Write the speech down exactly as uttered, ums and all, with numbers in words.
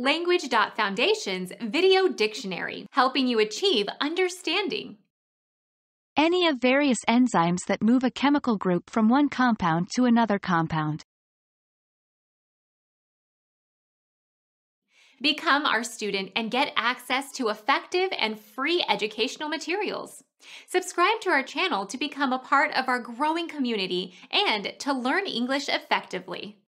Language.Foundation's Video Dictionary, helping you achieve understanding. Any of various enzymes that move a chemical group from one compound to another compound. Become our student and get access to effective and free educational materials. Subscribe to our channel to become a part of our growing community and to learn English effectively.